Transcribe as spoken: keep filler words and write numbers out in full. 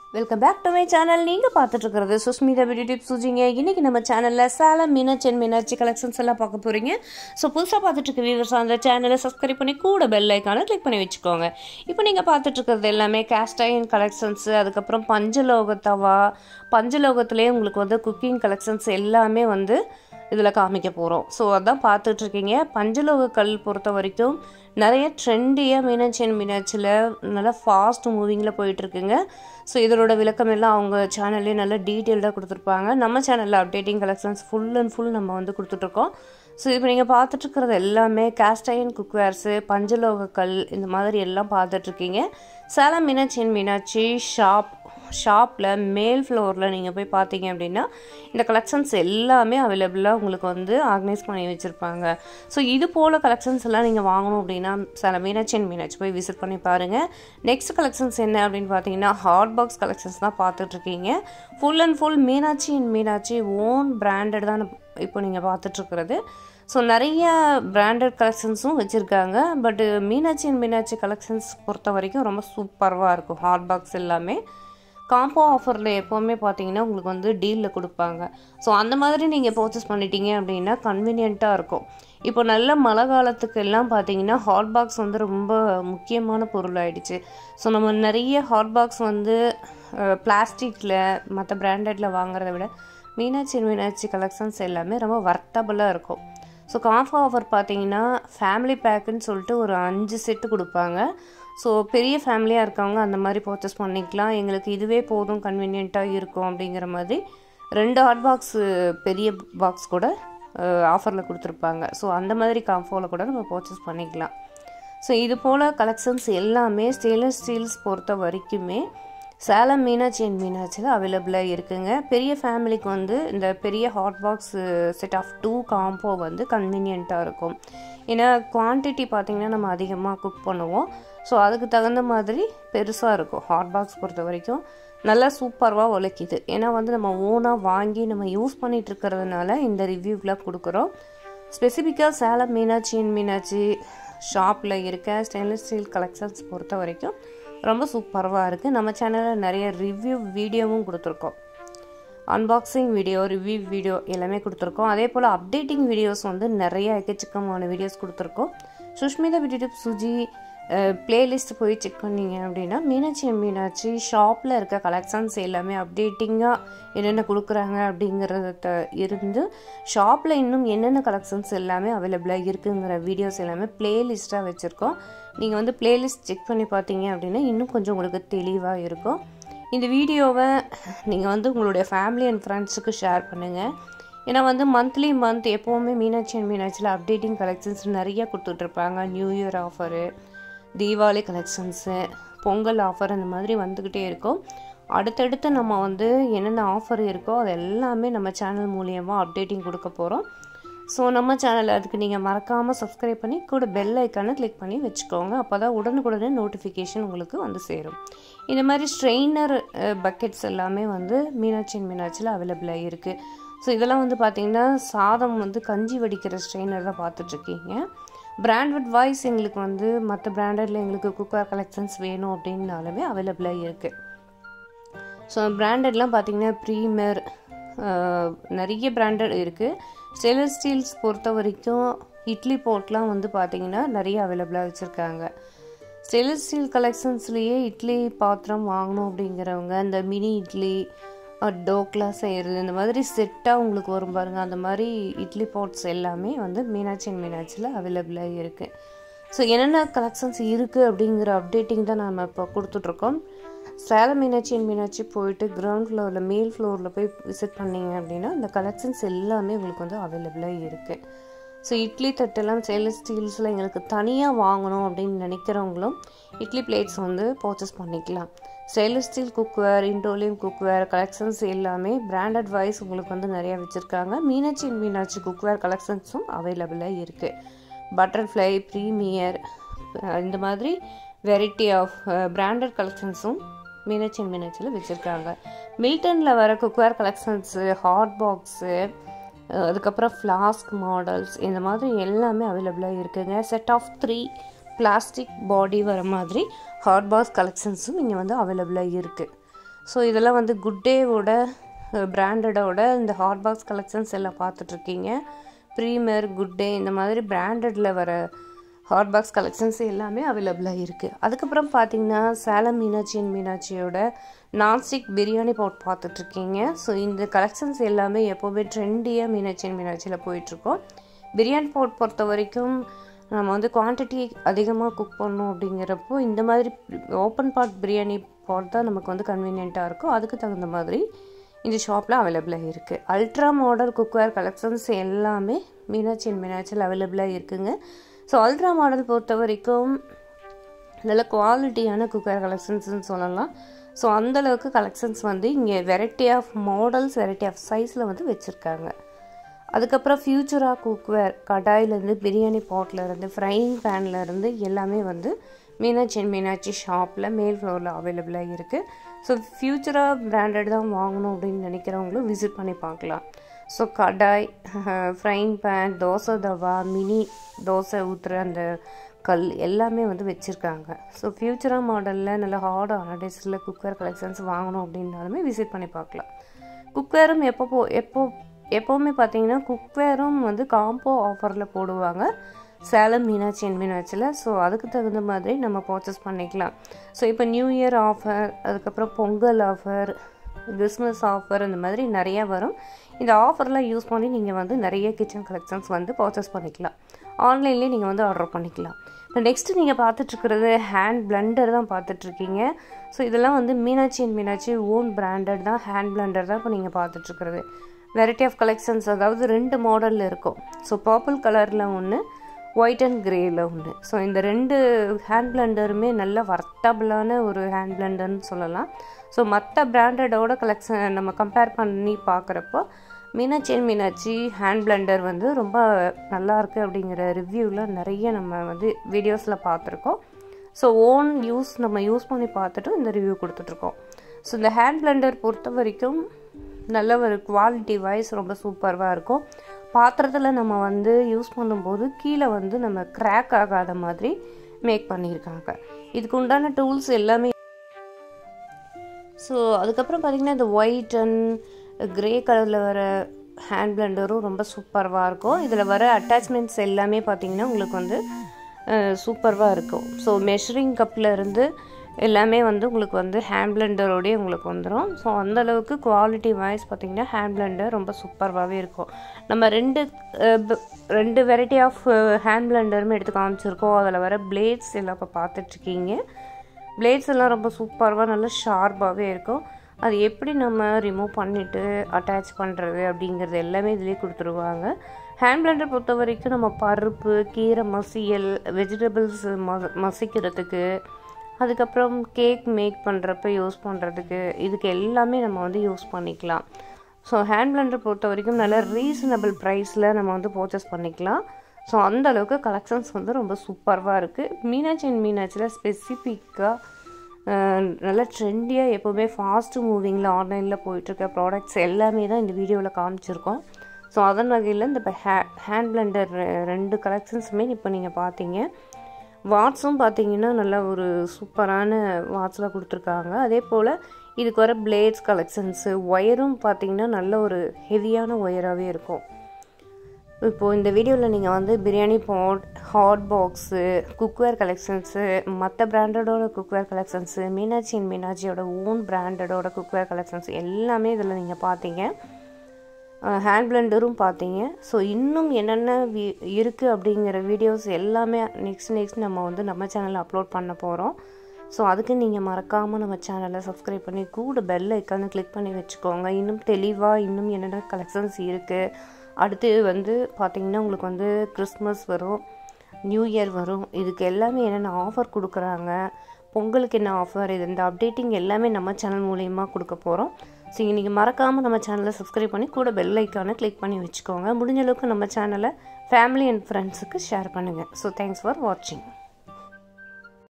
Welcome back to my channel. நீங்க பார்த்துட்டு இருக்கிறது சுஷ்மிதா பியூட்டி டிப்ஸ் சுஜிங்க. இன்னைக்கு நம்ம சேனல்ல சேலம் மீனாட்சி மீனாட்சி கலெக்ஷன்ஸ் எல்லாம் பார்க்க போறீங்க. ஸோ புதுசாக பார்த்துட்டு இருக்க வியூவர்ஸ் அந்த சேனலை சப்ஸ்கிரைப் பண்ணி கூட பெல் ஐக்கானை கிளிக் பண்ணி வச்சுக்கோங்க. இப்போ நீங்கள் பார்த்துட்டு இருக்கிறது எல்லாமே கேஸ்ட் அயர்ன் கலெக்ஷன்ஸு, அதுக்கப்புறம் பஞ்சலோக தவா, பஞ்சலோகத்துலேயே உங்களுக்கு வந்து குக்கிங் கலெக்ஷன்ஸ் எல்லாமே வந்து இதில் காமிக்க போகிறோம். ஸோ அதான் பார்த்துட்ருக்கீங்க. பஞ்சலோக கல் பொறுத்த வரைக்கும் நிறைய ட்ரெண்டியாக மீனாட்சி அண்ட் மீனாட்சியில் நல்லா ஃபாஸ்ட் மூவிங்கில் போயிட்டுருக்குங்க. ஸோ இதோட விளக்கம் எல்லாம் அவங்க சேனல்லே நல்லா டீட்டெயில்டாக கொடுத்துருப்பாங்க. நம்ம சேனலில் updating collections full and full நம்ம வந்து கொடுத்துட்ருக்கோம். ஸோ இப்போ நீங்கள் பார்த்துட்ருக்கிறது எல்லாமே கேஸ்ட் அயர்ன் குக்வேர்ஸு, பஞ்சலோக கல், இந்த மாதிரி எல்லாம் பார்த்துட்ருக்கீங்க. சேலம் மீனாட்சி அண்ட் மீனாட்சி ஷாப் ஷாப்பில் மேல் ஃப்ளோரில் நீங்கள் போய் பார்த்தீங்க அப்படின்னா இந்த கலெக்ஷன்ஸ் எல்லாமே அவைலபிளாக உங்களுக்கு வந்து ஆர்கனைஸ் பண்ணி வச்சுருப்பாங்க. ஸோ இது போல் கலெக்ஷன்ஸ் எல்லாம் நீங்கள் வாங்கணும் அப்படின்னா சில மீனாட்சி அண்ட் மீனாட்சி போய் விசிட் பண்ணி பாருங்கள். நெக்ஸ்ட் கலெக்ஷன்ஸ் என்ன அப்படின்னு பார்த்தீங்கன்னா ஹாட் பாக்ஸ் கலெக்ஷன்ஸ் தான் பார்த்துட்ருக்கீங்க. Full and full Meenakshi and Meenakshi own branded தான் இப்போ நீங்கள் பார்த்துட்ருக்கிறது. ஸோ நிறைய பிராண்டட் கலெக்ஷன்ஸும் வச்சுருக்காங்க. But Meenakshi and Meenakshi collections பொறுத்த வரைக்கும் ரொம்ப சூப்பராக இருக்கும். ஹாட் பாக்ஸ் எல்லாமே காம்போ ஆஃபரில் எப்போவுமே பார்த்தீங்கன்னா உங்களுக்கு வந்து டீலில் கொடுப்பாங்க. ஸோ அந்த மாதிரி நீங்கள் பர்ச்சேஸ் பண்ணிட்டீங்க அப்படின்னா கன்வீனியண்ட்டாக இருக்கும். இப்போ நல்ல மழை காலத்துக்கு எல்லாம் பார்த்தீங்கன்னா ஹாட் பாக்ஸ் வந்து ரொம்ப முக்கியமான பொருள் ஆகிடுச்சு. ஸோ நம்ம நிறைய ஹாட் பாக்ஸ் வந்து பிளாஸ்டிக்கில் மற்ற பிராண்டடில் வாங்குறத விட மீனாட்சி மீனாட்சி கலெக்ஷன்ஸ் எல்லாமே ரொம்ப வர்த்தபுளாக இருக்கும். ஸோ காம்போ ஆஃபர் பார்த்தீங்கன்னா ஃபேமிலி பேக்குன்னு சொல்லிட்டு ஒரு அஞ்சு செட்டு கொடுப்பாங்க. ஸோ பெரிய ஃபேமிலியாக இருக்கவங்க அந்த மாதிரி பர்ச்சேஸ் பண்ணிக்கலாம். எங்களுக்கு இதுவே போதும், கன்வீனியண்ட்டாக இருக்கும் அப்படிங்கிற மாதிரி ரெண்டு ஹாட் பாக்ஸு பெரிய பாக்ஸ் கூட ஆஃபரில் கொடுத்துருப்பாங்க. ஸோ அந்த மாதிரி காம்போவில் கூட நம்ம பர்ச்சேஸ் பண்ணிக்கலாம். ஸோ இது போல் கலெக்ஷன்ஸ் எல்லாமே ஸ்டெயின்லெஸ் ஸ்டீல்ஸ் பொறுத்த வரைக்குமே சேலம் மீனாட்சி அண்ட் மீனாட்சியில் அவைலபிளாக இருக்குங்க. பெரிய ஃபேமிலிக்கு வந்து இந்த பெரிய hot box set of two combo வந்து கன்வீனியண்ட்டாக இருக்கும். ஏன்னா குவான்டிட்டி பார்த்திங்கன்னா நம்ம அதிகமாக குக் பண்ணுவோம். ஸோ அதுக்கு தகுந்த மாதிரி பெருசாக இருக்கும். ஹாட் பாக்ஸ் பொறுத்த வரைக்கும் நல்லா சூப்பராக உழைக்கிது. ஏன்னா வந்து நம்ம ஓனாக வாங்கி நம்ம யூஸ் பண்ணிகிட்டு இருக்கிறதுனால இந்த ரிவ்யூக்கெலாம் கொடுக்குறோம். ஸ்பெசிஃபிக்காக சேலம் மீனாட்சி அண்ட் மீனாட்சி ஷாப்பில் இருக்க ஸ்டெயின்லெஸ் ஸ்டீல் கலெக்ஷன்ஸ் பொறுத்த வரைக்கும் ரொம்ப சூப்பராக இருக்குது. நம்ம சேனலில் நிறைய ரிவ்யூ வீடியோவும் கொடுத்துருக்கோம். அன்பாக்சிங் வீடியோ, ரிவ்யூ வீடியோ எல்லாமே கொடுத்துருக்கோம். அதே போல் அப்டேட்டிங் வீடியோஸ் வந்து நிறைய எக்கச்சக்கமான வீடியோஸ் கொடுத்துருக்கோம். Sushmita beauty tips Suji playlist போய் செக் பண்ணிங்க அப்படின்னா மீனாட்சி அண்ட் மீனாட்சி ஷாப்பில் இருக்க கலெக்ஷன்ஸ் எல்லாமே அப்டேட்டிங்காக என்னென்ன கொடுக்குறாங்க அப்படிங்கிறத இருந்து ஷாப்பில் இன்னும் என்னென்ன கலெக்ஷன்ஸ் எல்லாமே அவைலபிளாக இருக்குங்கிற வீடியோஸ் எல்லாமே பிளேலிஸ்ட்டாக வச்சுருக்கோம். நீங்கள் வந்து பிளேலிஸ்ட் செக் பண்ணி பார்த்தீங்க அப்படின்னா இன்னும் கொஞ்சம் உங்களுக்கு தெளிவாக இருக்கும். இந்த வீடியோவை நீங்கள் வந்து உங்களுடைய ஃபேமிலி அண்ட் ஃப்ரெண்ட்ஸுக்கு ஷேர் பண்ணுங்கள். ஏன்னா வந்து மந்த்லி மந்த் எப்போவுமே மீனாட்சி அண்ட் மீனாட்சியில் அப்டேட்டிங் கலெக்ஷன்ஸ் நிறையா கொடுத்துட்ருப்பாங்க. New year offer, Deepavali collections, Pongal offer, அந்த மாதிரி வந்துக்கிட்டே இருக்கும். அடுத்தடுத்து நம்ம வந்து என்னென்ன ஆஃபர் இருக்கோ அது எல்லாமே நம்ம சேனல் மூலியமாக அப்டேட்டிங் கொடுக்க போகிறோம். ஸோ நம்ம சேனல் அதுக்கு நீங்கள் மறக்காமல் சப்ஸ்கிரைப் பண்ணி கூட பெல் ஐக்கானை கிளிக் பண்ணி வச்சுக்கோங்க. அப்போ தான் உடனுக்குடனே நோட்டிஃபிகேஷன் உங்களுக்கு வந்து சேரும். இந்த மாதிரி ஸ்ட்ரெயினர் பக்கெட்ஸ் எல்லாமே வந்து மீனாட்சி அண்ட் மீனாட்சியில் அவைலபிளாக இருக்குது. ஸோ இதெல்லாம் வந்து பார்த்திங்கன்னா சாதம் வந்து கஞ்சி வடிக்கிற ஸ்ட்ரெயினர் தான் பார்த்துட்ருக்கீங்க. பிராண்டட் வைஸ் எங்களுக்கு வந்து மற்ற பிராண்டடில் எங்களுக்கு குக்கர் கலெக்ஷன்ஸ் வேணும் அப்படின்னாலுமே அவைலபிளாக இருக்குது. ஸோ பிராண்டட்லாம் பார்த்திங்கன்னா ப்ரீமியர் நிறைய பிராண்டட் இருக்குது. ஸ்டெயின்லெஸ் ஸ்டீல்ஸ் பொறுத்த வரைக்கும் இட்லி போட்லாம் வந்து பார்த்திங்கன்னா நிறைய அவைலபிளாக வச்சுருக்காங்க. ஸ்டெயின்லெஸ் ஸ்டீல் கலெக்ஷன்ஸ்லேயே இட்லி பாத்திரம் வாங்கணும் அப்படிங்கிறவங்க இந்த மினி இட்லி, டோக்லா செய்கிறது, இந்த மாதிரி செட்டாக உங்களுக்கு வரும் பாருங்கள். அந்த மாதிரி இட்லி பாட்ஸ் எல்லாமே வந்து மீனாட்சி அண்ட் மீனாட்சியில் அவைலபிளாக இருக்குது. ஸோ என்னென்ன கலெக்ஷன்ஸ் இருக்குது அப்படிங்கிற அப்டேட்டிங் தான் நம்ம இப்போ கொடுத்துட்ருக்கோம். சேலம் மீனாட்சி அண்ட் மீனாட்சி போயிட்டு கிரவுண்ட் ஃப்ளோரில் மேல் ஃப்ளோரில் போய் விசிட் பண்ணிங்க அப்படின்னா இந்த கலெக்ஷன்ஸ் எல்லாமே உங்களுக்கு வந்து அவைலபிளாக இருக்குது. ஸோ இட்லி தட்டெல்லாம் ஸ்டெயின்லெஸ் ஸ்டீல்ஸில் எங்களுக்கு தனியாக வாங்கணும் அப்படின்னு நினைக்கிறவங்களும் இட்லி பிளேட்ஸ் வந்து பர்ச்சேஸ் பண்ணிக்கலாம். ஸ்டெயின்லெஸ் ஸ்டீல் குக்வேர், இண்டோலியம் குக்வேர் கலெக்ஷன்ஸ் எல்லாமே பிராண்டட் வைஸ் உங்களுக்கு வந்து நிறையா வச்சுருக்காங்க. மீனாட்சி அண்ட் மீனாட்சி குக்வேர் கலெக்ஷன்ஸும் அவைலபிளாக இருக்குது. பட்டர்ஃப்ளை, ப்ரீமியர், இந்த மாதிரி வெரைட்டி ஆஃப் பிராண்டட் கலெக்ஷன்ஸும் மீனாட்சி அண்ட் மீனாட்சியில் வச்சுருக்காங்க. மில்டனில் வர குக்வேர் கலெக்ஷன்ஸு, ஹாட் பாக்ஸு, அதுக்கப்புறம் ஃப்ளாஸ்க் மாடல்ஸ், இந்த மாதிரி எல்லாமே அவைலபிளாக இருக்குதுங்க. Set of three plastic body வர மாதிரி ஹாட் பாக்ஸ் கலெக்ஷன்ஸும் இங்கே வந்து அவைலபிளாக இருக்குது. ஸோ இதெல்லாம் வந்து குட் டேவோட பிராண்டடோட இந்த ஹாட் பாக்ஸ் கலெக்ஷன்ஸ் எல்லாம் பார்த்துட்ருக்கீங்க. ப்ரீமியர், குட் டே இந்த மாதிரி பிராண்டடில் வர ஹாட் பாக்ஸ் கலெக்ஷன்ஸ் எல்லாமே அவைலபிளாக இருக்குது. அதுக்கப்புறம் பார்த்திங்கன்னா சேலம் மீனாட்சி அண்ட் மீனாட்சியோட நான்ஸ்டிக் பிரியாணி பாட் பார்த்துட்ருக்கீங்க. ஸோ இந்த கலெக்ஷன்ஸ் எல்லாமே எப்போவுமே ட்ரெண்டியாக மீனாட்சி அண்ட் மீனாட்சியில் போயிட்டுருக்கோம். பிரியாணி பாட் பொறுத்த வரைக்கும் நம்ம வந்து குவான்டிட்டி அதிகமாக குக் பண்ணோம் அப்படிங்கிறப்போ இந்த மாதிரி ஓப்பன் பாட் பிரியாணி பாட் தான் நமக்கு வந்து கன்வீனியண்ட்டாக இருக்கும். அதுக்கு தகுந்த மாதிரி இந்த ஷாப்பில் அவைலபிளாக இருக்குது. அல்ட்ரா மாடல் குக்வேர் கலெக்ஷன்ஸ் எல்லாமே மீனாட்சி அண்ட் மீனாட்சியில் அவைலபிளாக இருக்குதுங்க. ஸோ அல்ட்ரா மாடல் பொறுத்த வரைக்கும் நல்ல குவாலிட்டியான குக்வேர் கலெக்ஷன்ஸ்னு சொல்லலாம். ஸோ அந்தளவுக்கு கலெக்ஷன்ஸ் வந்து இங்கே variety of models, variety of சைஸில் வந்து வச்சுருக்காங்க. அதுக்கப்புறம் ஃப்யூச்சரா குக்வேர், கடாயிலேருந்து பிரியாணி பாட்லேருந்து ஃப்ரைங் பேன்லேருந்து எல்லாமே வந்து மீனாட்சி அண்ட் மீனாட்சி ஷாப்பில் மேல் ஃப்ளோரில் அவைலபிளாக இருக்குது. ஸோ ஃப்யூச்சரா பிராண்டட் தான் வாங்கணும் அப்படின்னு நினைக்கிறவங்களும் விசிட் பண்ணி பார்க்கலாம். So kadai, frying pan, dosa tawa, mini dosa ஊற்றுற அந்த கல் எல்லாமே வந்து வச்சுருக்காங்க. ஸோ ஃப்யூச்சரா மாடலில் நல்ல ஹார்ட் ஆனடைஸில் குக்வேர் கலெக்ஷன்ஸ் வாங்கணும் அப்படின்னாலுமே விசிட் பண்ணி பார்க்கலாம். குக்வேரும் எப்போ போ எப்போ எப்போவுமே பார்த்தீங்கன்னா குக்வேரும் வந்து காம்போ ஆஃபரில் போடுவாங்க சேலம் மீனாட்சி அண்ட் மீனாட்சியில். ஸோ அதுக்கு தகுந்த மாதிரி நம்ம பர்ச்சேஸ் பண்ணிக்கலாம். ஸோ இப்போ நியூ இயர் ஆஃபர், அதுக்கப்புறம் பொங்கல் ஆஃபர், கிறிஸ்மஸ் ஆஃபர், இந்த மாதிரி நிறையா வரும். இந்த ஆஃபர்லாம் யூஸ் பண்ணி நீங்கள் வந்து நிறைய கிச்சன் கலெக்ஷன்ஸ் வந்து பர்ச்சேஸ் பண்ணிக்கலாம். ஆன்லைன்லேயே நீங்கள் வந்து ஆர்டர் பண்ணிக்கலாம். இப்போ நெக்ஸ்ட்டு நீங்கள் பார்த்துட்ருக்கிறது ஹேண்ட் பிளெண்டர் தான் பார்த்துட்ருக்கீங்க. ஸோ இதெல்லாம் வந்து Meenakshi and Meenakshi own branded தான், ஹேண்ட் பிளெண்டர் தான் இப்போ நீங்கள் பார்த்துட்ருக்கிறது. வெரைட்டி ஆஃப் கலெக்ஷன்ஸ், அதாவது ரெண்டு மாடலில் இருக்கும். ஸோ பர்பிள் கலரில் ஒன்று, ஒயிட் அண்ட் கிரேயில் ஒன்று. ஸோ இந்த ரெண்டு ஹேண்ட் பிளெண்டருமே நல்ல வர்த்தபிளான ஒரு ஹேண்ட் பிளெண்டர்னு சொல்லலாம். ஸோ மற்ற பிராண்டடோட கலெக்ஷன் நம்ம கம்பேர் பண்ணி பார்க்குறப்போ Meenakshi and Meenakshi hand blender வந்து ரொம்ப நல்லாயிருக்கு அப்படிங்கிற ரிவ்யூவில் நிறைய நம்ம வந்து வீடியோஸில் பார்த்துருக்கோம். ஸோ ஓன் யூஸ் நம்ம யூஸ் பண்ணி பார்த்துட்டு இந்த ரிவ்யூ கொடுத்துட்ருக்கோம். ஸோ இந்த ஹேண்ட் பிளெண்டர் பொறுத்த வரைக்கும் நல்ல ஒரு குவாலிட்டி வைஸ் ரொம்ப சூப்பராக இருக்கும். பாத்திரத்தில் நம்ம வந்து யூஸ் பண்ணும்போது கீழே வந்து நம்ம கிராக் ஆகாத மாதிரி மேக் பண்ணியிருக்காங்க. இதுக்கு உண்டான டூல்ஸ் எல்லாமே. ஸோ அதுக்கப்புறம் பார்த்திங்கன்னா இந்த ஒயிட் அண்ட் கிரே கலரில் வர ஹேண்ட் பிளெண்டரும் ரொம்ப சூப்பராக இருக்கும். இதில் வர அட்டாச்மெண்ட்ஸ் எல்லாமே பார்த்திங்கன்னா உங்களுக்கு வந்து சூப்பராக இருக்கும். ஸோ மெஷரிங் கப்பில் இருந்து எல்லாமே வந்து உங்களுக்கு வந்து ஹேண்ட் பிளெண்டரோடய உங்களுக்கு வந்துடும். ஸோ அந்தளவுக்கு குவாலிட்டி வைஸ் பார்த்திங்கன்னா ஹேண்ட் பிளெண்டர் ரொம்ப சூப்பராகவே இருக்கும். நம்ம ரெண்டு ரெண்டு வெரைட்டி ஆஃப் ஹேண்ட் பிளெண்டருமே எடுத்து காமிச்சிருக்கோம். அதில் வர பிளேட்ஸ் எல்லாம் இப்போ பார்த்துட்ருக்கீங்க. பிளேட்ஸ் எல்லாம் ரொம்ப சூப்பராக நல்லா ஷார்ப்பாகவே இருக்கும். அது எப்படி நம்ம ரிமூவ் பண்ணிவிட்டு அட்டாச் பண்ணுறது அப்படிங்கிறது எல்லாமே இதிலே கொடுத்துருவாங்க. ஹேண்ட் பிளெண்டர் பொறுத்த வரைக்கும் நம்ம பருப்பு, கீரை மசியல், வெஜிடபிள்ஸ் ம மசிக்கிறதுக்கு, அதுக்கப்புறம் கேக் மேக் பண்ணுறப்ப யூஸ் பண்ணுறதுக்கு, இதுக்கு எல்லாமே நம்ம வந்து யூஸ் பண்ணிக்கலாம். ஸோ ஹேண்ட் பிளெண்டர் பொறுத்த வரைக்கும் நல்ல ரீசனபிள் ப்ரைஸில் நம்ம வந்து பர்ச்சேஸ் பண்ணிக்கலாம். ஸோ அந்த அளவுக்கு கலெக்ஷன்ஸ் வந்து ரொம்ப சூப்பராக இருக்குது. மீனாட்சி அண்ட் மீனாட்சியில் ஸ்பெசிஃபிக்காக நல்ல ட்ரெண்டியாக எப்போவுமே ஃபாஸ்ட்டு மூவிங்கில் ஆன்லைனில் போயிட்டுருக்க ப்ராடக்ட்ஸ் எல்லாமே தான் இந்த வீடியோவில் காமிச்சிருக்கோம். ஸோ அதன் வகையில் இந்த இப்போ ஹே ஹேண்ட் பிளெண்டர் ரெண்டு கலெக்ஷன்ஸுமே இப்போ நீங்கள் பார்த்தீங்க. வாட்ஸும் பார்த்தீங்கன்னா நல்லா ஒரு சூப்பரான வாட்ஸில் கொடுத்துருக்காங்க. அதே போல் இதுக்கு வர பிளேட்ஸ் கலெக்ஷன்ஸு, ஒயரும் பார்த்தீங்கன்னா நல்ல ஒரு ஹெவியான ஒயராகவே இருக்கும். இப்போது இந்த வீடியோவில் நீங்கள் வந்து biryani pot, hot box, cookware collections, மற்ற பிராண்டடோட குக்வேர் கலெக்ஷன்ஸு, மீனாட்சி அண்ட் மீனாட்சியோட ஓன் பிராண்டடோட குக்வேர் கலெக்ஷன்ஸ் எல்லாமே இதில் நீங்கள் பார்த்தீங்க. ஹேண்ட் பிளெண்டரும் பார்த்தீங்க. ஸோ இன்னும் என்னென்ன வி இருக்குது அப்படிங்கிற வீடியோஸ் எல்லாமே நெக்ஸ்ட் நெக்ஸ்ட் நம்ம வந்து நம்ம சேனலில் அப்லோட் பண்ண போகிறோம். ஸோ அதுக்கு நீங்கள் மறக்காமல் நம்ம சேனலை சப்ஸ்கிரைப் பண்ணி கூட பெல் ஐக்கானை கிளிக் பண்ணி வச்சுக்கோங்க. இன்னும் தெளிவாக இன்னும் என்னென்ன கலெக்ஷன்ஸ் இருக்குது. அடுத்து வந்து பார்த்திங்கன்னா உங்களுக்கு வந்து கிறிஸ்மஸ் வரும், நியூ இயர் வரும். இதுக்கு எல்லாமே என்னென்ன ஆஃபர் கொடுக்குறாங்க, பொங்கலுக்கு என்ன ஆஃபர், இது இந்த அப்டேட்டிங் எல்லாமே நம்ம சேனல் மூலயமா கொடுக்க போகிறோம். ஸோ நீங்கள் மறக்காமல் நம்ம சேனலை சப்ஸ்கிரைப் பண்ணி கூட பெல் ஐக்கானை கிளிக் பண்ணி வச்சுக்கோங்க. முடிஞ்ச அளவுக்கு நம்ம சேனலை ஃபேமிலி அண்ட் ஃப்ரெண்ட்ஸுக்கு ஷேர் பண்ணுங்கள். ஸோ தேங்க்ஸ் ஃபார் வாட்சிங்.